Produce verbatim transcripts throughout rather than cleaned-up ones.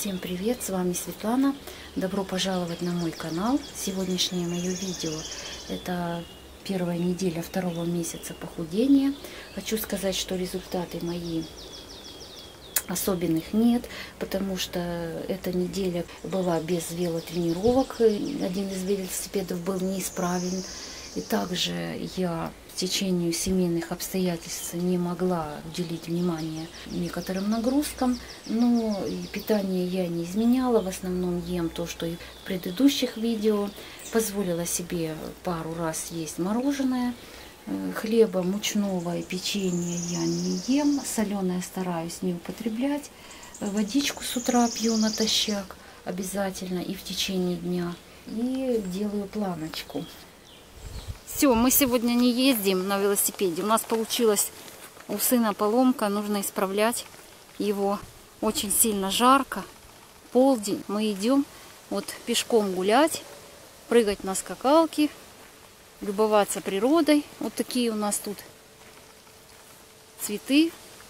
Всем привет, с вами Светлана. Добро пожаловать на мой канал. Сегодняшнее мое видео — это первая неделя второго месяца похудения. Хочу сказать, что результаты мои особенных нет, потому что эта неделя была без велотренировок. Один из велосипедов был неисправен. И также я в течение семейных обстоятельств не могла уделить внимание некоторым нагрузкам. Но и питание я не изменяла. В основном ем то, что и в предыдущих видео. Позволила себе пару раз есть мороженое. Хлеба мучного и печенья я не ем. Соленое стараюсь не употреблять. Водичку с утра пью натощак обязательно и в течение дня. И делаю планочку. Все, мы сегодня не ездим на велосипеде. У нас получилась у сына поломка. Нужно исправлять его. Очень сильно жарко. Полдень. Мы идем вот пешком гулять, прыгать на скакалке, любоваться природой. Вот такие у нас тут цветы.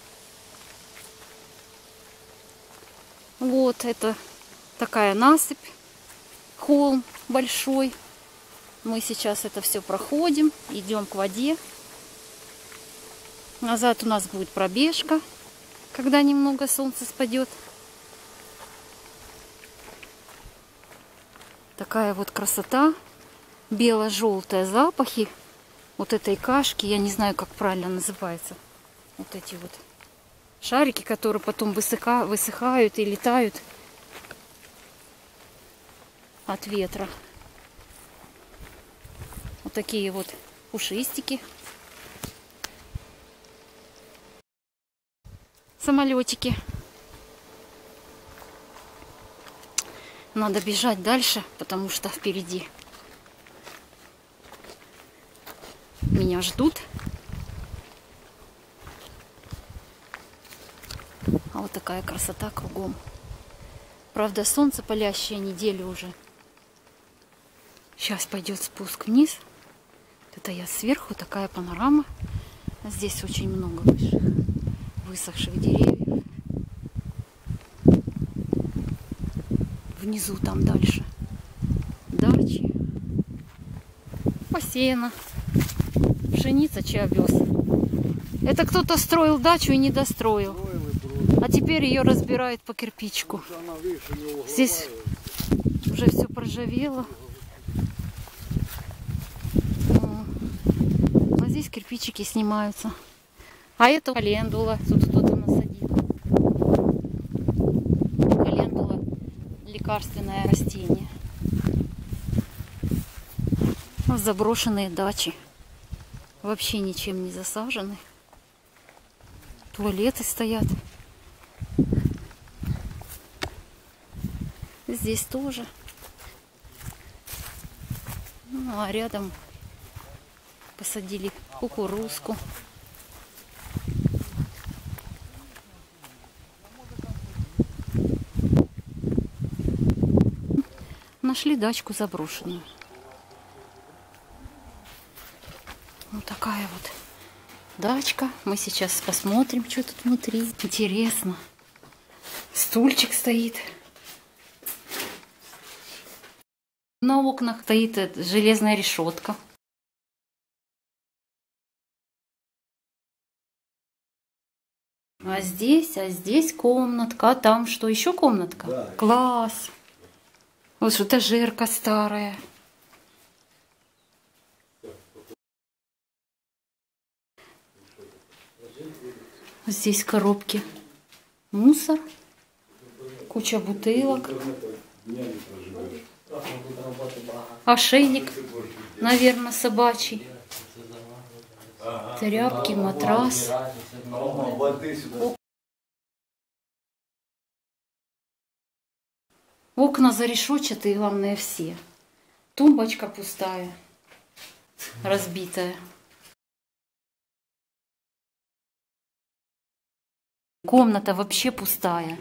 Вот это такая насыпь, холм большой. Мы сейчас это все проходим, идем к воде. Назад у нас будет пробежка, когда немного солнце спадет. Такая вот красота. Бело-желтые запахи вот этой кашки. Я не знаю, как правильно называется. Вот эти вот шарики, которые потом высыха, высыхают и летают от ветра. Вот такие вот пушистики. Самолетики. Надо бежать дальше, потому что впереди меня ждут. А вот такая красота кругом. Правда, солнце палящее неделю уже. Сейчас пойдет спуск вниз. Это я сверху, такая панорама. Здесь очень много больших высохших деревьев. Внизу там дальше дачи. Посеяно. Пшеница, чей овес. Это кто-то строил дачу и не достроил. А теперь ее разбирают по кирпичку. Здесь уже все проржавело. А здесь кирпичики снимаются. А это календула. Тут кто-то насадил. Календула — лекарственное растение. Заброшенные дачи. Вообще ничем не засажены. Туалеты стоят. Здесь тоже. Ну, а рядом посадили кукурузку. Нашли дачку заброшенную. Вот такая вот дачка. Мы сейчас посмотрим, что тут внутри. Интересно. Стульчик стоит. На окнах стоит железная решетка. А здесь, а здесь комнатка. А там что, еще комнатка? Да. Класс. Вот что, этажерка старая. Здесь коробки. Мусор. Куча бутылок. Ошейник, наверное, собачий. Тряпки, матрас. Окна зарешетчатые, главное, все. Тумбочка пустая, разбитая. Комната вообще пустая.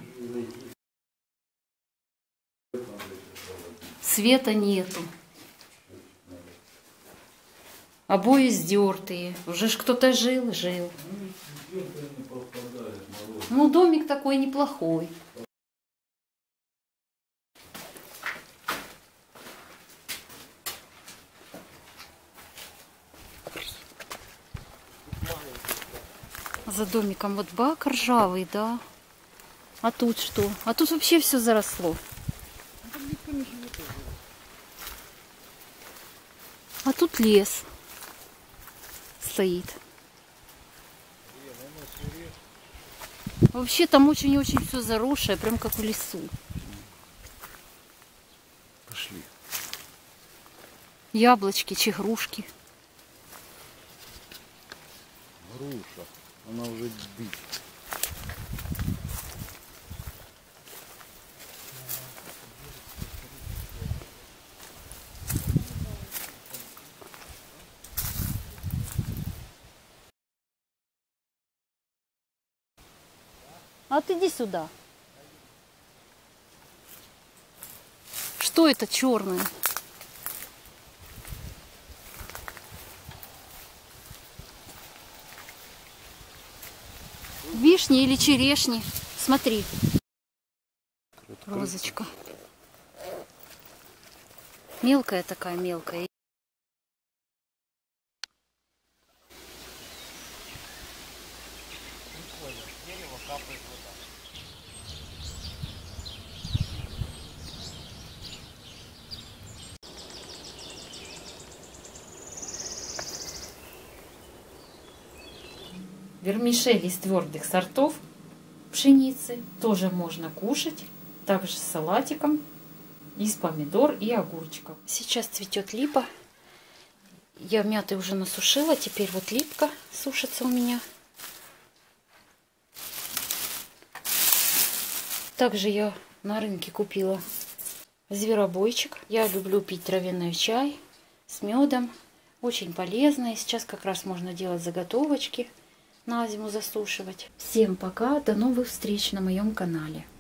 Света нету. Обои сдертые. Уже ж кто-то жил, жил. Ну, домик такой неплохой. За домиком вот бак ржавый, да. А тут что? А тут вообще все заросло. А тут лес стоит. Вообще там очень-очень все заросшее, прям как в лесу. Пошли. Яблочки, чегрушки. Груша. Она уже бить. А ты иди сюда. Что это черное? Вишни или черешни? Смотри. Розочка. Мелкая такая, мелкая. Вермишель из твердых сортов пшеницы тоже можно кушать, также с салатиком, из помидор и огурчиков. Сейчас цветет липа. Я мяты уже насушила, теперь вот липка сушится у меня. Также я на рынке купила зверобойчик. Я люблю пить травяной чай с медом. Очень полезно. И сейчас как раз можно делать заготовочки, на зиму засушивать. Всем пока, до новых встреч на моем канале.